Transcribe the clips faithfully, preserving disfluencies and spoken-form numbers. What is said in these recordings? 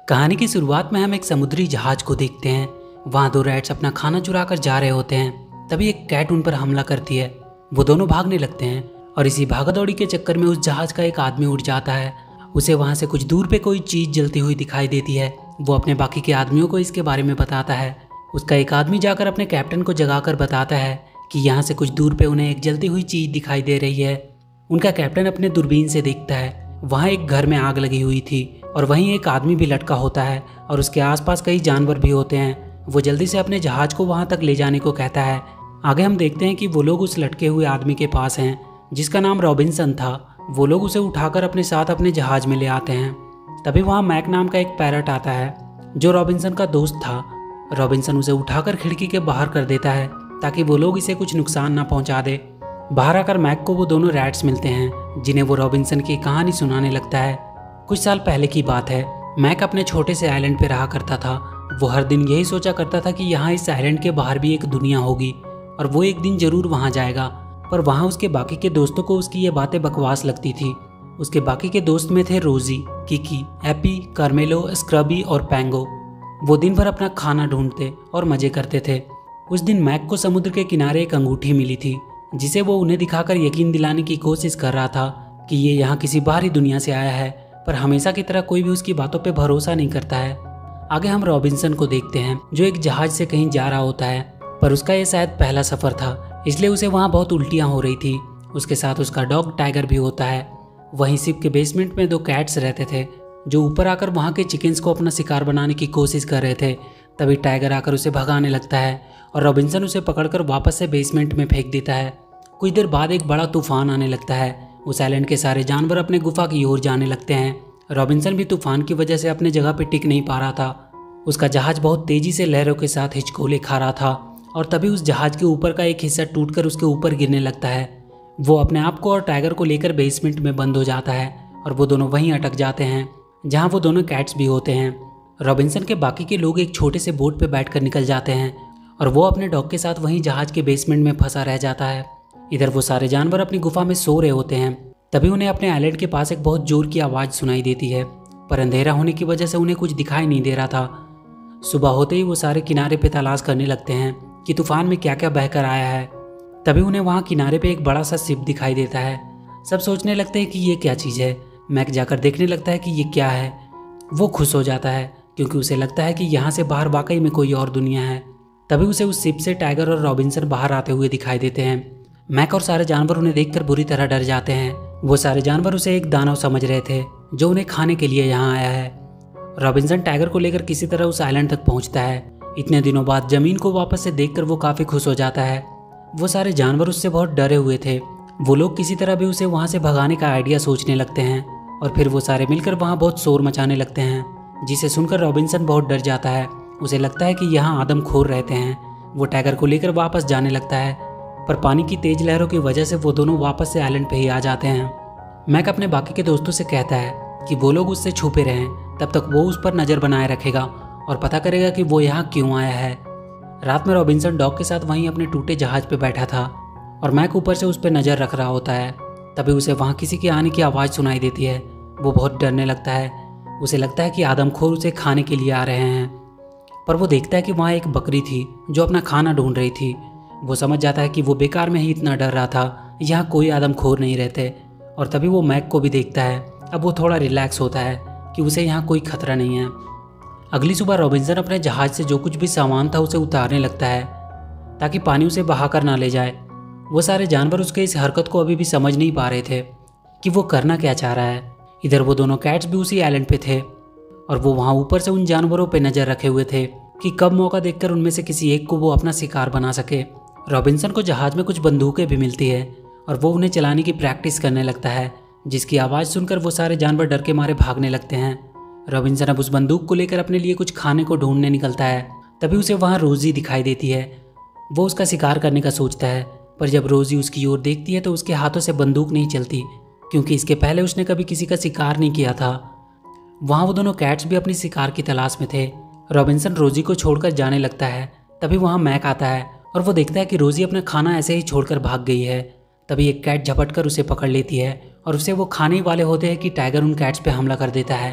कहानी की शुरुआत में हम एक समुद्री जहाज को देखते हैं। वहाँ दो रैट्स अपना खाना चुरा कर जा रहे होते हैं। तभी एक कैट उन पर हमला करती है। वो दोनों भागने लगते हैं और इसी भागदौड़ी के चक्कर में उस जहाज का एक आदमी उड़ जाता है। उसे वहाँ से कुछ दूर पे कोई चीज़ जलती हुई दिखाई देती है। वो अपने बाकी के आदमियों को इसके बारे में बताता है। उसका एक आदमी जाकर अपने कैप्टन को जगाकर बताता है कि यहाँ से कुछ दूर पे उन्हें एक जलती हुई चीज़ दिखाई दे रही है। उनका कैप्टन अपने दूरबीन से देखता है। वहाँ एक घर में आग लगी हुई थी और वहीं एक आदमी भी लटका होता है और उसके आसपास कई जानवर भी होते हैं। वो जल्दी से अपने जहाज को वहाँ तक ले जाने को कहता है। आगे हम देखते हैं कि वो लोग उस लटके हुए आदमी के पास हैं जिसका नाम रॉबिन्सन था। वो लोग उसे उठाकर अपने साथ अपने जहाज में ले आते हैं। तभी वहाँ मैक नाम का एक पैरट आता है जो रॉबिन्सन का दोस्त था। रॉबिन्सन उसे उठाकर खिड़की के बाहर कर देता है ताकि वो लोग इसे कुछ नुकसान ना पहुँचा दे। बाहर आकर मैक को वो दोनों रैट्स मिलते हैं जिन्हें वो रॉबिन्सन की कहानी सुनाने लगता है। कुछ साल पहले की बात है। मैक अपने छोटे से आइलैंड पे रहा करता था। वो हर दिन यही सोचा करता था कि यहाँ इस आइलैंड के बाहर भी एक दुनिया होगी और वो एक दिन जरूर वहाँ जाएगा। पर वहाँ उसके बाकी के दोस्तों को उसकी ये बातें बकवास लगती थी। उसके बाकी के दोस्त में थे रोजी, किकी, एपी, कार्मेलो, स्क्रबी और पैंगो। वो दिन भर अपना खाना ढूंढते और मजे करते थे। उस दिन मैक को समुद्र के किनारे एक अंगूठी मिली थी जिसे वो उन्हें दिखाकर यकीन दिलाने की कोशिश कर रहा था कि ये यहाँ किसी बाहरी दुनिया से आया है। पर हमेशा की तरह कोई भी उसकी बातों पे भरोसा नहीं करता है। आगे हम रॉबिन्सन को देखते हैं जो एक जहाज से कहीं जा रहा होता है। पर उसका ये शायद पहला सफ़र था इसलिए उसे वहाँ बहुत उल्टियाँ हो रही थी। उसके साथ उसका डॉग टाइगर भी होता है। वहीं शिप के बेसमेंट में दो कैट्स रहते थे जो ऊपर आकर वहाँ के चिकन्स को अपना शिकार बनाने की कोशिश कर रहे थे। तभी टाइगर आकर उसे भगाने लगता है और रॉबिन्सन उसे पकड़कर वापस से बेसमेंट में फेंक देता है। कुछ देर बाद एक बड़ा तूफान आने लगता है। उस आइलैंड के सारे जानवर अपने गुफा की ओर जाने लगते हैं। रॉबिन्सन भी तूफान की वजह से अपने जगह पर टिक नहीं पा रहा था। उसका जहाज बहुत तेजी से लहरों के साथ हिचकोले खा रहा था और तभी उस जहाज के ऊपर का एक हिस्सा टूटकर उसके ऊपर गिरने लगता है। वो अपने आप को और टाइगर को लेकर बेसमेंट में बंद हो जाता है और वो दोनों वहीं अटक जाते हैं जहाँ वो दोनों कैट्स भी होते हैं। रॉबिन्सन के बाकी के लोग एक छोटे से बोट पर बैठकर निकल जाते हैं और वो अपने डॉग के साथ वहीं जहाज के बेसमेंट में फंसा रह जाता है। इधर वो सारे जानवर अपनी गुफा में सो रहे होते हैं। तभी उन्हें अपने आइलैंड के पास एक बहुत जोर की आवाज़ सुनाई देती है पर अंधेरा होने की वजह से उन्हें कुछ दिखाई नहीं दे रहा था। सुबह होते ही वो सारे किनारे पे तलाश करने लगते हैं कि तूफान में क्या क्या बहकर आया है। तभी उन्हें वहाँ किनारे पे एक बड़ा सा शिप दिखाई देता है। सब सोचने लगते हैं कि ये क्या चीज़ है। मैक जाकर देखने लगता है कि ये क्या है। वो खुश हो जाता है क्योंकि उसे लगता है कि यहाँ से बाहर वाकई में कोई और दुनिया है। तभी उसे उस शिप से टाइगर और रॉबिन्सन बाहर आते हुए दिखाई देते हैं। मैक और सारे जानवर उन्हें देखकर बुरी तरह डर जाते हैं। वो सारे जानवर उसे एक दानव समझ रहे थे जो उन्हें खाने के लिए यहाँ आया है। रॉबिन्सन टाइगर को लेकर किसी तरह उस आइलैंड तक पहुँचता है। इतने दिनों बाद जमीन को वापस से देखकर वो काफ़ी खुश हो जाता है। वो सारे जानवर उससे बहुत डरे हुए थे। वो लोग किसी तरह भी उसे वहाँ से भगाने का आइडिया सोचने लगते हैं और फिर वो सारे मिलकर वहाँ बहुत शोर मचाने लगते हैं जिसे सुनकर रॉबिन्सन बहुत डर जाता है। उसे लगता है कि यहाँ आदमखोर रहते हैं। वो टाइगर को लेकर वापस जाने लगता है पर पानी की तेज लहरों की वजह से वो दोनों वापस से आइलैंड पे ही आ जाते हैं। मैक अपने बाकी के दोस्तों से कहता है कि वो लोग उससे छुपे रहें, तब तक वो उस पर नज़र बनाए रखेगा और पता करेगा कि वो यहाँ क्यों आया है। रात में रॉबिन्सन डॉग के साथ वहीं अपने टूटे जहाज पे बैठा था और मैक ऊपर से उस पर नज़र रख रहा होता है। तभी उसे वहाँ किसी के आने की आवाज़ सुनाई देती है। वो बहुत डरने लगता है। उसे लगता है कि आदमखोर उसे खाने के लिए आ रहे हैं। पर वो देखता है कि वहाँ एक बकरी थी जो अपना खाना ढूंढ रही थी। वो समझ जाता है कि वो बेकार में ही इतना डर रहा था, यहाँ कोई आदमखोर नहीं रहते। और तभी वो मैक को भी देखता है। अब वो थोड़ा रिलैक्स होता है कि उसे यहाँ कोई खतरा नहीं है। अगली सुबह रॉबिन्सन अपने जहाज से जो कुछ भी सामान था उसे उतारने लगता है ताकि पानी उसे बहाकर ना ले जाए। वो सारे जानवर उसके इस हरकत को अभी भी समझ नहीं पा रहे थे कि वो करना क्या चाह रहा है। इधर वो दोनों कैट्स भी उसी आइलैंड पे थे और वो वहाँ ऊपर से उन जानवरों पे नज़र रखे हुए थे कि कब मौका देखकर उनमें से किसी एक को वो अपना शिकार बना सके। रॉबिन्सन को जहाज में कुछ बंदूकें भी मिलती है और वो उन्हें चलाने की प्रैक्टिस करने लगता है जिसकी आवाज़ सुनकर वो सारे जानवर डर के मारे भागने लगते हैं। रॉबिन्सन अब उस बंदूक को लेकर अपने लिए कुछ खाने को ढूंढने निकलता है। तभी उसे वहाँ रोजी दिखाई देती है। वो उसका शिकार करने का सोचता है पर जब रोजी उसकी ओर देखती है तो उसके हाथों से बंदूक नहीं चलती क्योंकि इसके पहले उसने कभी किसी का शिकार नहीं किया था। वहाँ वो दोनों कैट्स भी अपनी शिकार की तलाश में थे। रॉबिन्सन रोजी को छोड़कर जाने लगता है। तभी वहाँ मैक आता है और वो देखता है कि रोजी अपना खाना ऐसे ही छोड़कर भाग गई है। तभी एक कैट झपट कर उसे पकड़ लेती है और उसे वो खाने वाले होते हैं कि टाइगर उन कैट्स पे हमला कर देता है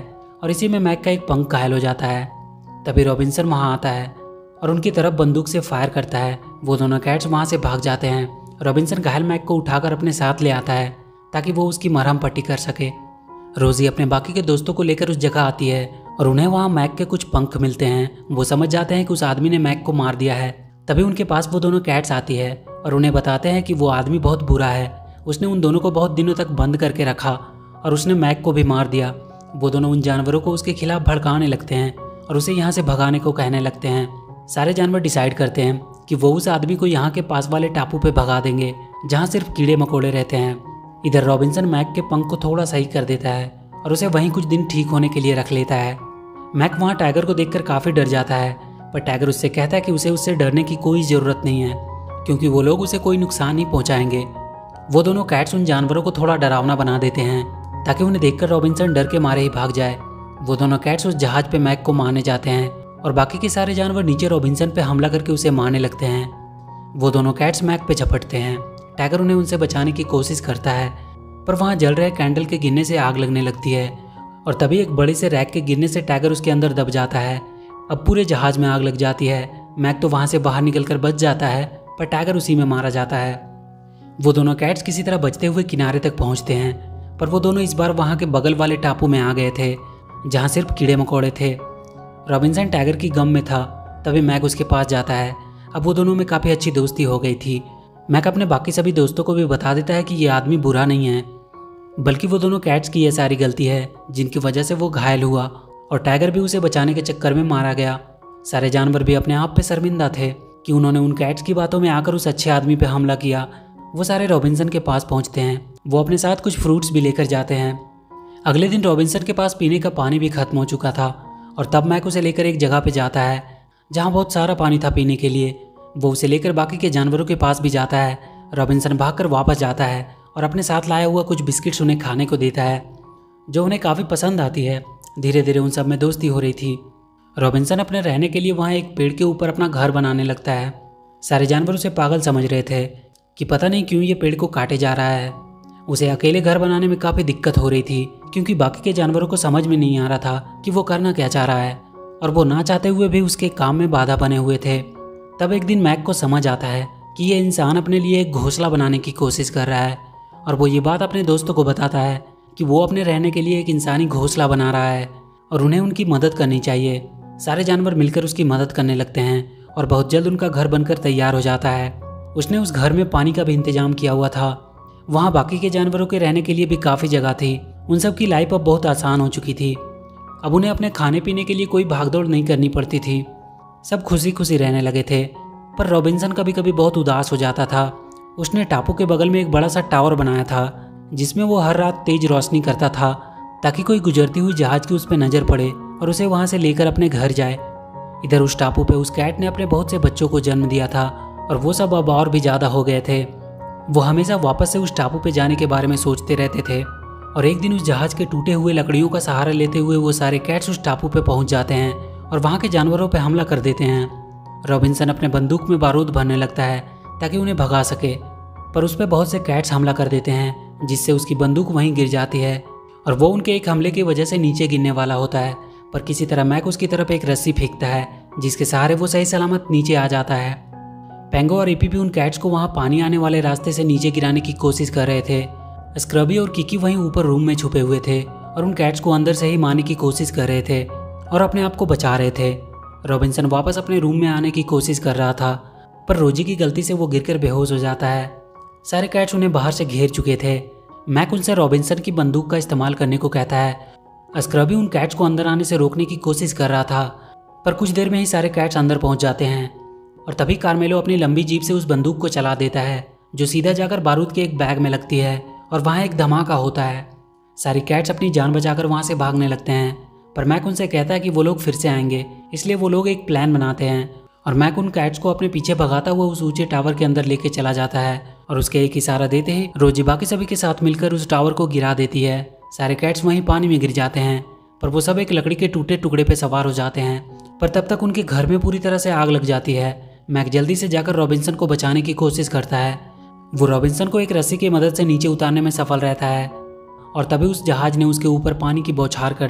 और इसी में मैक का एक पंख घायल हो जाता है। तभी रॉबिन्सन वहाँ आता है और उनकी तरफ बंदूक से फायर करता है। वो दोनों कैट्स वहाँ से भाग जाते हैं। रॉबिन्सन घायल मैक को उठाकर अपने साथ ले आता है ताकि वो उसकी मरहम पट्टी कर सके। रोजी अपने बाकी के दोस्तों को लेकर उस जगह आती है और उन्हें वहाँ मैक के कुछ पंख मिलते हैं। वो समझ जाते हैं कि उस आदमी ने मैक को मार दिया है। तभी उनके पास वो दोनों कैट्स आती है और उन्हें बताते हैं कि वो आदमी बहुत बुरा है, उसने उन दोनों को बहुत दिनों तक बंद करके रखा और उसने मैक को भी मार दिया। वो दोनों उन जानवरों को उसके खिलाफ भड़काने लगते हैं और उसे यहाँ से भगाने को कहने लगते हैं। सारे जानवर डिसाइड करते हैं कि वो उस आदमी को यहाँ के पास वाले टापू पे भगा देंगे जहाँ सिर्फ कीड़े मकोड़े रहते हैं। इधर रॉबिन्सन मैक के पंख को थोड़ा सही कर देता है और उसे वहीं कुछ दिन ठीक होने के लिए रख लेता है। मैक वहाँ टाइगर को देखकर काफ़ी डर जाता है, पर टाइगर उससे कहता है कि उसे उससे डरने की कोई ज़रूरत नहीं है क्योंकि वो लोग उसे कोई नुकसान नहीं पहुँचाएंगे। वो दोनों कैट्स उन जानवरों को थोड़ा डरावना बना देते हैं ताकि उन्हें देखकर रॉबिन्सन डर के मारे ही भाग जाए। वो दोनों कैट्स उस जहाज पे मैक को मारने जाते हैं और बाकी के सारे जानवर नीचे रॉबिन्सन पे हमला करके उसे मारने लगते हैं। वो दोनों कैट्स मैक पे झपटते हैं। टाइगर उन्हें उनसे बचाने की कोशिश करता है, पर वहाँ जल रहे कैंडल के गिरने से आग लगने लगती है और तभी एक बड़े से रैक के गिरने से टाइगर उसके अंदर दब जाता है। अब पूरे जहाज में आग लग जाती है। मैक तो वहाँ से बाहर निकलकर बच जाता है, पर टाइगर उसी में मारा जाता है। वो दोनों कैट्स किसी तरह बचते हुए किनारे तक पहुँचते हैं, पर वो दोनों इस बार वहाँ के बगल वाले टापू में आ गए थे जहाँ सिर्फ कीड़े मकोड़े थे। रॉबिन्सन टाइगर की गम में था, तभी मैक उसके पास जाता है। अब वो दोनों में काफ़ी अच्छी दोस्ती हो गई थी। मैक अपने बाकी सभी दोस्तों को भी बता देता है कि ये आदमी बुरा नहीं है, बल्कि वो दोनों कैट्स की ये सारी गलती है जिनकी वजह से वो घायल हुआ और टाइगर भी उसे बचाने के चक्कर में मारा गया। सारे जानवर भी अपने आप पे शर्मिंदा थे कि उन्होंने उन कैट्स की बातों में आकर उस अच्छे आदमी पे हमला किया। वो सारे रॉबिन्सन के पास पहुंचते हैं। वो अपने साथ कुछ फ्रूट्स भी लेकर जाते हैं। अगले दिन रॉबिन्सन के पास पीने का पानी भी खत्म हो चुका था और तब मैक उसे लेकर एक जगह पे जाता है जहाँ बहुत सारा पानी था पीने के लिए। वो उसे लेकर बाकी के जानवरों के पास भी जाता है। रॉबिन्सन भागकर वापस जाता है और अपने साथ लाया हुआ कुछ बिस्किट्स उन्हें खाने को देता है जो उन्हें काफ़ी पसंद आती है। धीरे धीरे उन सब में दोस्ती हो रही थी। रॉबिन्सन अपने रहने के लिए वहाँ एक पेड़ के ऊपर अपना घर बनाने लगता है। सारे जानवर उसे पागल समझ रहे थे कि पता नहीं क्यों ये पेड़ को काटे जा रहा है। उसे अकेले घर बनाने में काफ़ी दिक्कत हो रही थी क्योंकि बाकी के जानवरों को समझ में नहीं आ रहा था कि वो करना क्या चाह रहा है और वो ना चाहते हुए भी उसके काम में बाधा बने हुए थे। तब एक दिन मैक को समझ आता है कि ये इंसान अपने लिए एक घोंसला बनाने की कोशिश कर रहा है और वो ये बात अपने दोस्तों को बताता है कि वो अपने रहने के लिए एक इंसानी घोंसला बना रहा है और उन्हें उनकी मदद करनी चाहिए। सारे जानवर मिलकर उसकी मदद करने लगते हैं और बहुत जल्द उनका घर बनकर तैयार हो जाता है। उसने उस घर में पानी का भी इंतजाम किया हुआ था। वहाँ बाकी के जानवरों के रहने के लिए भी काफ़ी जगह थी। उन सब की लाइफ अब बहुत आसान हो चुकी थी। अब उन्हें अपने खाने पीने के लिए कोई भागदौड़ नहीं करनी पड़ती थी। सब खुशी खुशी रहने लगे थे, पर रॉबिन्सन कभी कभी बहुत उदास हो जाता था। उसने टापू के बगल में एक बड़ा सा टावर बनाया था जिसमें वो हर रात तेज रोशनी करता था ताकि कोई गुजरती हुई जहाज की उस पर नज़र पड़े और उसे वहाँ से लेकर अपने घर जाए। इधर उस टापू पे उस कैट ने अपने बहुत से बच्चों को जन्म दिया था और वो सब अब और भी ज़्यादा हो गए थे। वो हमेशा वापस से उस टापू पे जाने के बारे में सोचते रहते थे और एक दिन उस जहाज के टूटे हुए लकड़ियों का सहारा लेते हुए वो सारे कैट्स उस टापू पे पहुंच जाते हैं और वहाँ के जानवरों पे हमला कर देते हैं। रॉबिन्सन अपने बंदूक में बारूद भरने लगता है ताकि उन्हें भगा सके, पर उस पर बहुत से कैट्स हमला कर देते हैं जिससे उसकी बंदूक वहीं गिर जाती है और वो उनके एक हमले की वजह से नीचे गिरने वाला होता है। पर किसी तरह मैक उसकी तरफ एक रस्सी फेंकता है जिसके सहारे वो सही सलामत नीचे आ जाता है। पेंगो और ईपी भी उन कैट्स को वहाँ पानी आने वाले रास्ते से नीचे गिराने की कोशिश कर रहे थे। स्क्रबी और किकी वहीं ऊपर रूम में छुपे हुए थे और उन कैट्स को अंदर से ही मारने की कोशिश कर रहे थे और अपने आप को बचा रहे थे। रॉबिन्सन वापस अपने रूम में आने की कोशिश कर रहा था, पर रोजी की गलती से वो गिरकर बेहोश हो जाता है। सारे कैट्स उन्हें बाहर से घेर चुके थे। मैक उनसे रॉबिन्सन की बंदूक का इस्तेमाल करने को कहता है। स्क्रबी उन कैट्स को अंदर आने से रोकने की कोशिश कर रहा था, पर कुछ देर में ही सारे कैट्स अंदर पहुंच जाते हैं और तभी कार्मेलो अपनी लंबी जीप से उस बंदूक को चला देता है जो सीधा जाकर बारूद के एक बैग में लगती है और वहाँ एक धमाका होता है। सारी कैट्स अपनी जान बचाकर वहाँ से भागने लगते हैं, पर मैक उनसे कहता है कि वो लोग फिर से आएंगे, इसलिए वो लोग एक प्लान बनाते हैं और मैक उन कैट्स को अपने पीछे भगाता हुआ उस ऊंचे टावर के अंदर लेके चला जाता है और उसके एक इशारा देते ही रोजी बाकी सभी के साथ मिलकर उस टावर को गिरा देती है। सारे कैट्स वहीं पानी में गिर जाते हैं, पर वो सब एक लकड़ी के टूटे टुकड़े पे सवार हो जाते हैं, पर तब तक उनके घर में पूरी तरह से आग लग जाती है। मैक जल्दी से जाकर रॉबिन्सन को बचाने की कोशिश करता है। वो रॉबिन्सन को एक रस्सी की मदद से नीचे उतारने में सफल रहता है और तभी उस जहाज ने उसके ऊपर पानी की बौछार कर दी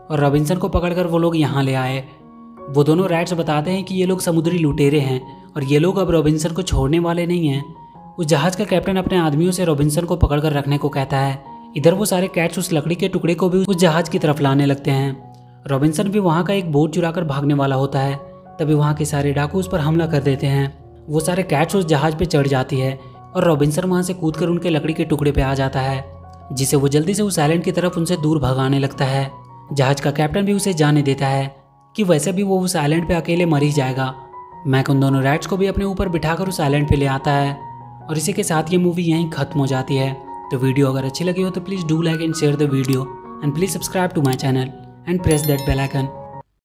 और रॉबिन्सन को पकड़कर वो लोग यहाँ ले आए। वो दोनों रैट्स बताते हैं कि ये लोग समुद्री लुटेरे हैं और ये लोग अब रॉबिन्सन को छोड़ने वाले नहीं हैं। उस जहाज का कैप्टन अपने आदमियों से रॉबिन्सन को पकड़कर रखने को कहता है। इधर वो सारे कैट्स उस लकड़ी के टुकड़े को भी उस जहाज की तरफ लाने लगते हैं। रॉबिन्सन भी वहाँ का एक बोट चुराकर भागने वाला होता है। तभी वहाँ के सारे डाकू उस पर हमला कर देते हैं। वो सारे कैट्स उस जहाज पे चढ़ जाती है और रॉबिन्सन वहाँ से कूदकर उनके लकड़ी के टुकड़े पे आ जाता है, जिसे वो जल्दी से उस आइलैंड की तरफ उनसे दूर भगाने लगता है। जहाज का कैप्टन भी उसे जाने देता है कि वैसे भी वो उस आइलैंड पे अकेले मर ही जाएगा। मैक उन दोनों रैट्स को भी अपने ऊपर बिठाकर उस आइलैंड पे ले आता है और इसी के साथ ये मूवी यहीं खत्म हो जाती है। तो वीडियो अगर अच्छी लगी हो तो please do like and share the video and please subscribe to my channel and press that bell icon.